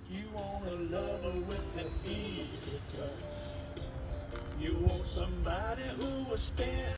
You want a lover with an easy touch. You want somebody who will spend